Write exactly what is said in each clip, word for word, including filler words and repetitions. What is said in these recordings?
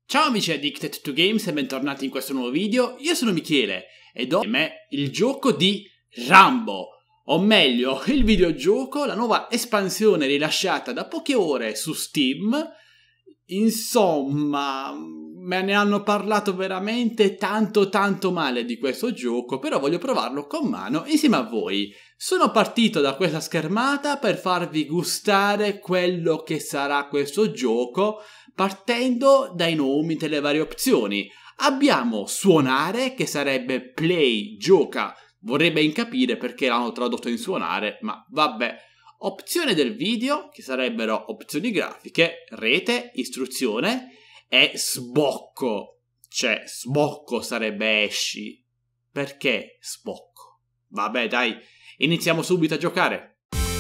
Ciao amici Addicted to Games e bentornati in questo nuovo video. Io sono Michele ed ho con me il gioco di Rambo, o meglio il videogioco, la nuova espansione rilasciata da poche ore su Steam. Insomma, me ne hanno parlato veramente tanto tanto male di questo gioco, però voglio provarlo con mano insieme a voi. Sono partito da questa schermata per farvi gustare quello che sarà questo gioco, partendo dai nomi delle varie opzioni. Abbiamo suonare, che sarebbe play, gioca, vorrei ben capire perché l'hanno tradotto in suonare, ma vabbè. Opzione del video, che sarebbero opzioni grafiche, rete, istruzione e sbocco. Cioè, sbocco sarebbe esci. Perché sbocco? Vabbè, dai, iniziamo subito a giocare.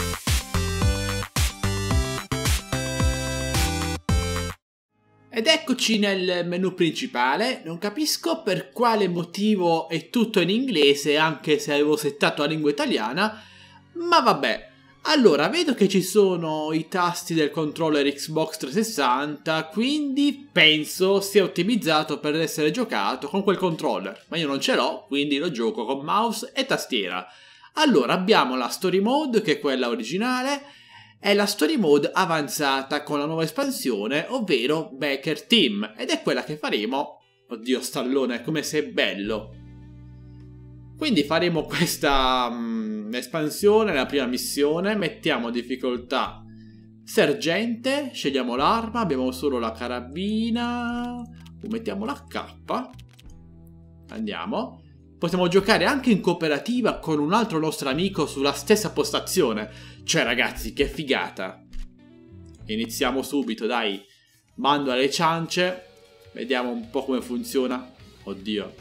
Ed eccoci nel menu principale. Non capisco per quale motivo è tutto in inglese, anche se avevo settato la lingua italiana, ma vabbè. Allora, vedo che ci sono i tasti del controller Xbox trecentosessanta, quindi penso sia ottimizzato per essere giocato con quel controller, ma io non ce l'ho, quindi lo gioco con mouse e tastiera. Allora, abbiamo la Story Mode, che è quella originale, e la Story Mode avanzata con la nuova espansione, ovvero Baker Team, ed è quella che faremo. Oddio, Stallone, come sei bello! Quindi faremo questa um, espansione, la prima missione, mettiamo difficoltà sergente, scegliamo l'arma, abbiamo solo la carabina, mettiamo la K, andiamo. Possiamo giocare anche in cooperativa con un altro nostro amico sulla stessa postazione, cioè ragazzi che figata. Iniziamo subito, dai, mando alle ciance, vediamo un po' come funziona, oddio.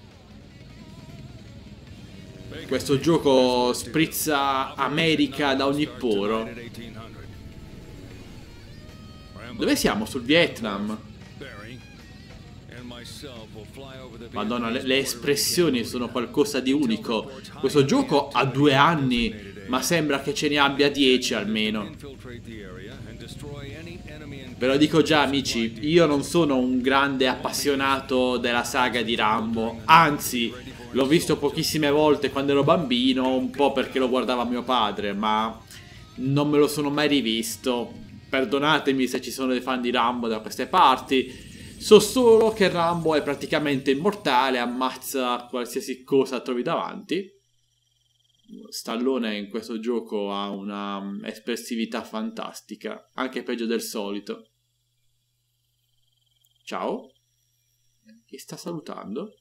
Questo gioco sprizza America da ogni poro. Dove siamo? Sul Vietnam. Madonna, le, le espressioni sono qualcosa di unico. Questo gioco ha due anni, ma sembra che ce ne abbia dieci almeno. Ve lo dico già amici, io non sono un grande appassionato della saga di Rambo, anzi l'ho visto pochissime volte quando ero bambino, un po' perché lo guardava mio padre, ma non me lo sono mai rivisto. Perdonatemi se ci sono dei fan di Rambo da queste parti. So solo che Rambo è praticamente immortale, ammazza qualsiasi cosa trovi davanti. Stallone in questo gioco ha una espressività fantastica, anche peggio del solito. Ciao? Chi sta salutando?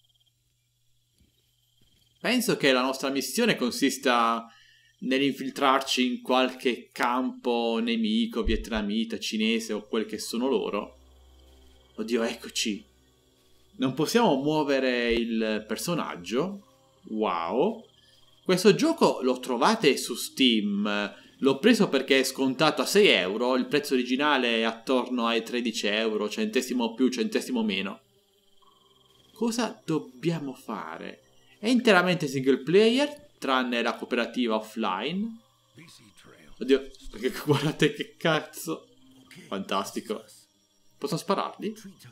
Penso che la nostra missione consista nell'infiltrarci in qualche campo nemico, vietnamita, cinese o quel che sono loro. Oddio, eccoci. Non possiamo muovere il personaggio. Wow. Questo gioco lo trovate su Steam. L'ho preso perché è scontato a sei euro. Il prezzo originale è attorno ai tredici euro, centesimo più, centesimo meno. Cosa dobbiamo fare? È interamente single player, tranne la cooperativa offline. Oddio, guardate che cazzo. Fantastico. Posso spararli?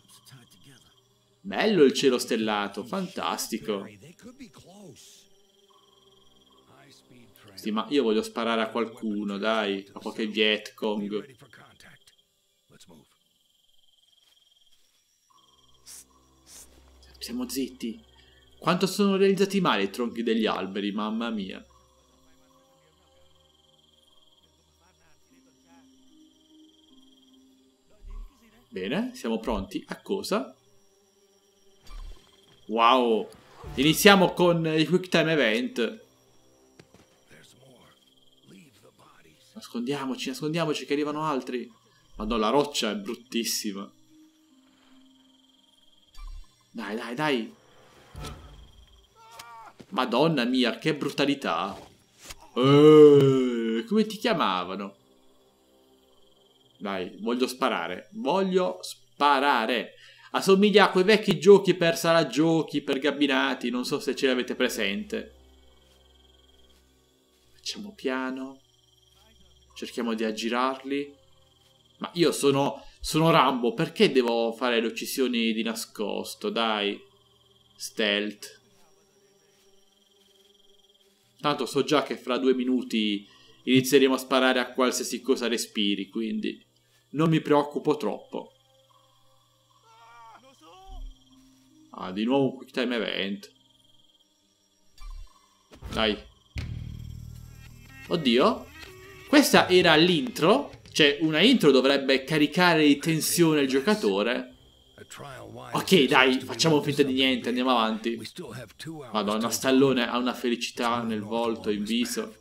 Bello il cielo stellato, fantastico. Sì, ma io voglio sparare a qualcuno, dai, a qualche Vietcong. Siamo zitti. Quanto sono realizzati male i tronchi degli alberi, mamma mia. Bene, siamo pronti. A cosa? Wow! Iniziamo con i Quick Time Event. Nascondiamoci, nascondiamoci che arrivano altri. Madonna, la roccia è bruttissima. Dai, dai, dai. Madonna mia, che brutalità. Eeeh, come ti chiamavano? Dai, voglio sparare. Voglio sparare. Assomiglia a quei vecchi giochi per sala giochi, per gabinati. Non so se ce l'avete presente. Facciamo piano. Cerchiamo di aggirarli. Ma io sono Sono Rambo, perché devo fare le uccisioni di nascosto? Dai. Stealth. Tanto so già che fra due minuti inizieremo a sparare a qualsiasi cosa respiri, quindi non mi preoccupo troppo. Ah, di nuovo un quick time event. Dai. Oddio. Questa era l'intro. Cioè, una intro dovrebbe caricare di tensione il giocatore. Ok, dai, facciamo finta di niente, andiamo avanti. Madonna, Stallone ha una felicità nel volto, in viso.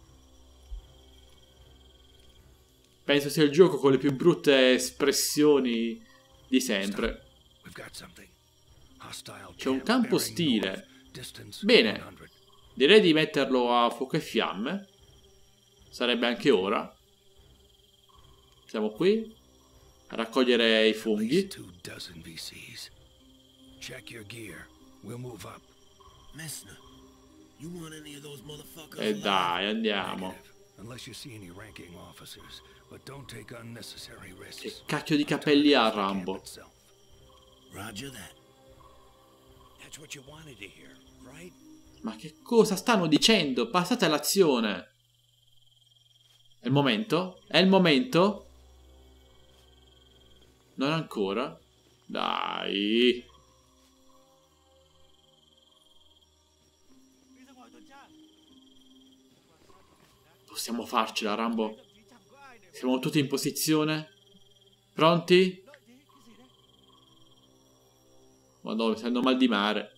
Penso sia il gioco con le più brutte espressioni di sempre. C'è un campo ostile. Bene, direi di metterlo a fuoco e fiamme. Sarebbe anche ora. Siamo qui a raccogliere i funghi. E dai, andiamo. Che cacchio di capelli ha Rambo? Ma che cosa stanno dicendo? Passate all'azione. È il momento? È il momento? Non ancora? Dai. Possiamo farcela, Rambo. Siamo tutti in posizione? Pronti? Madonna, mi sta andando mal di mare.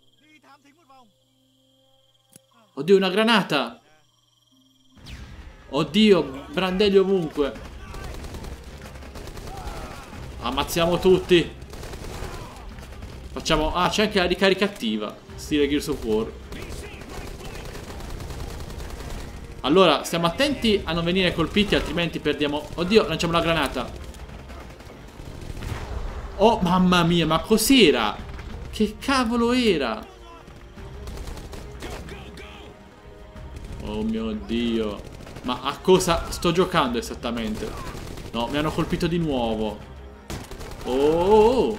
Oddio, una granata! Oddio, brandelli ovunque. Ammazziamo tutti. Facciamo... Ah, c'è anche la ricarica attiva. Stile Gears of War. Allora, stiamo attenti a non venire colpiti, altrimenti perdiamo... Oddio, lanciamo la granata. Oh, mamma mia, ma cos'era? Che cavolo era? Oh mio Dio. Ma a cosa sto giocando esattamente? No, mi hanno colpito di nuovo. Oh,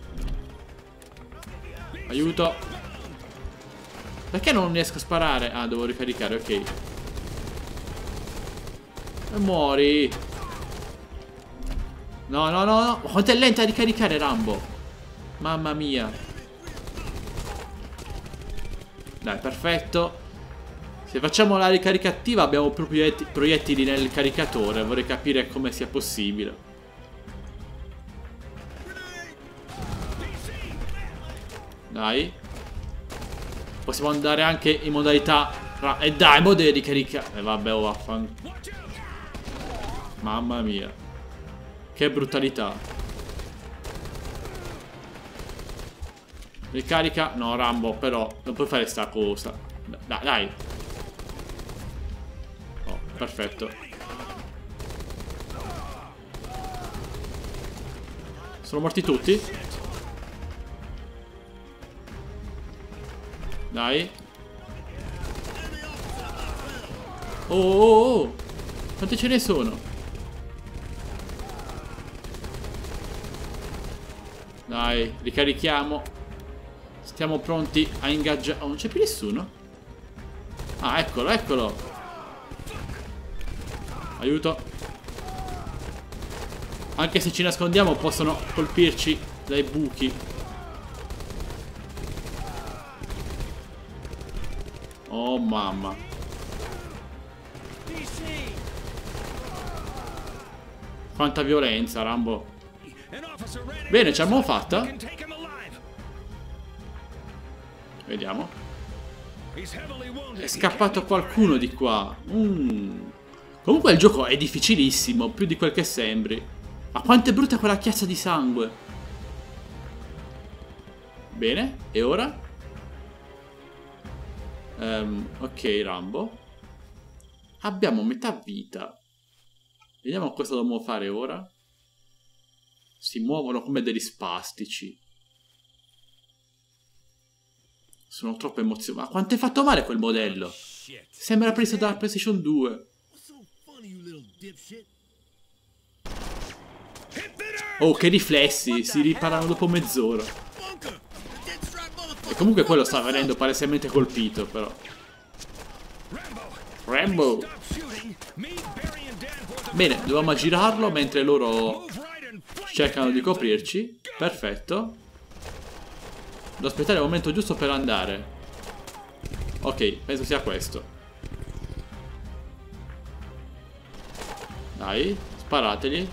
aiuto. Perché non riesco a sparare? Ah, devo ricaricare, ok. E muori. No, no, no, no. Quanto è lenta a ricaricare Rambo. Mamma mia. Dai, perfetto. Se facciamo la ricarica attiva abbiamo proprio proiettili nel caricatore. Vorrei capire come sia possibile. Dai. Possiamo andare anche in modalità... E eh dai, mo deve ricaricare. E eh, vabbè, oh, vaffan. Mamma mia. Che brutalità. Ricarica. No, Rambo, però non puoi fare sta cosa. Dai, dai. Oh, perfetto. Sono morti tutti? Dai. Oh, oh, oh. Quante ce ne sono? Dai, ricarichiamo. Stiamo pronti a ingaggiare. Oh, non c'è più nessuno? Ah, eccolo, eccolo. Aiuto. Anche se ci nascondiamo possono colpirci dai buchi. Oh mamma. Quanta violenza, Rambo. Bene, ce l'abbiamo fatta. Vediamo. È scappato qualcuno di qua. mm. Comunque il gioco è difficilissimo, più di quel che sembri. Ma quanto è brutta quella chiazza di sangue. Bene, e ora? Um, ok, Rambo. Abbiamo metà vita. Vediamo cosa dobbiamo fare ora. Si muovono come degli spastici. Sono troppo emozionato. Ma quanto è fatto male quel modello? Sembra preso dalla PlayStation due. Oh, che riflessi, si riparano dopo mezz'ora. E comunque quello sta venendo palesemente colpito, però. Rambo. Bene, dovevamo girarlo mentre loro cercano di coprirci. Perfetto. Devo aspettare il momento giusto per andare. Ok, penso sia questo. Dai, sparategli.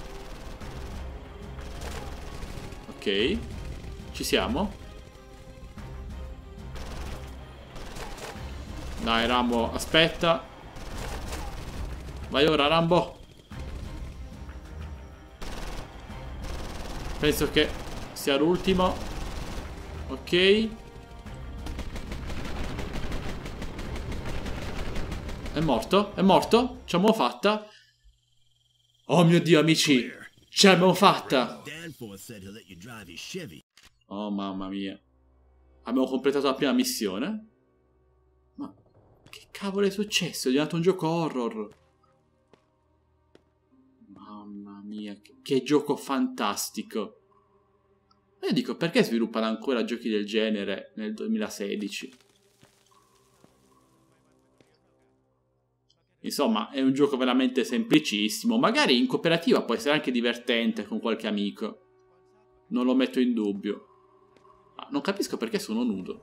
Ok, ci siamo. Dai Rambo, aspetta. Vai ora Rambo. Penso che sia l'ultimo. Ok. È morto? È morto? Ce l'abbiamo fatta? Oh mio Dio, amici! Ce l'abbiamo fatta! Oh mamma mia. Abbiamo completato la prima missione. Ma che cavolo è successo? È diventato un gioco horror. Mamma mia, che, che gioco fantastico. Io dico, perché sviluppano ancora giochi del genere nel duemilasedici? Insomma, è un gioco veramente semplicissimo. Magari in cooperativa può essere anche divertente con qualche amico. Non lo metto in dubbio. Ma non capisco perché sono nudo.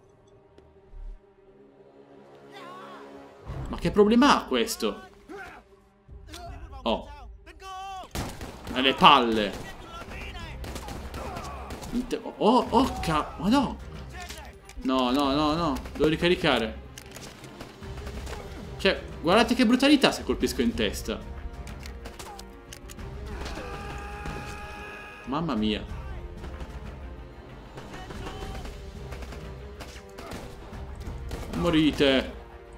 Ma che problema ha questo? Oh. Nelle palle. Oh, oh, ca... Ma no. No, no, no, no. Devo ricaricare. Cioè, guardate che brutalità se colpisco in testa. Mamma mia. Morite.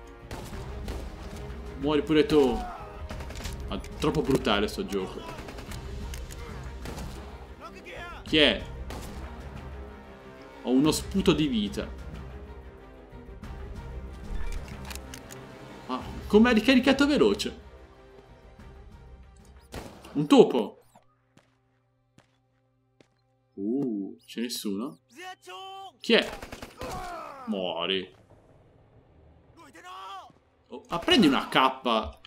Muori pure tu. Ma troppo brutale sto gioco. Chi è? Ho uno sputo di vita. Ah, come ha ricaricato veloce. Un topo. Uh, c'è nessuno? Chi è? Muori. Oh, ah, prendi una cappa.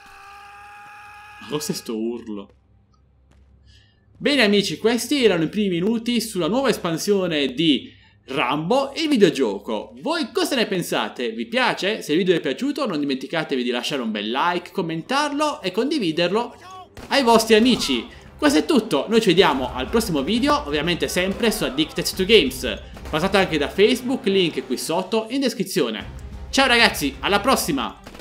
Cos'è sto urlo? Bene amici, questi erano i primi minuti sulla nuova espansione di Rambo, il videogioco. Voi cosa ne pensate? Vi piace? Se il video vi è piaciuto non dimenticatevi di lasciare un bel like, commentarlo e condividerlo ai vostri amici. Questo è tutto, noi ci vediamo al prossimo video, ovviamente sempre su Addicted to Games. Passate anche da Facebook, link qui sotto in descrizione. Ciao ragazzi, alla prossima!